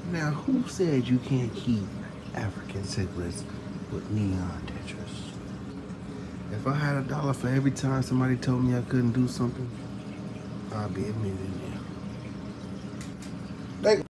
Now, who said you can't keep African cichlids with neon tetras? If I had $1 for every time somebody told me I couldn't do something, I'd be a millionaire.